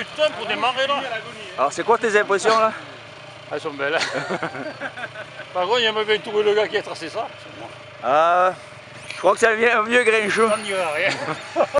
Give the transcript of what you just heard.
putain, pour démarrer là. Alors c'est quoi tes impressions là? Elles sont belles. Par contre, il aimerait bien trouver le gars qui a tracé ça. Ah, je crois que ça vient un vieux grincheux. On n'y va rien.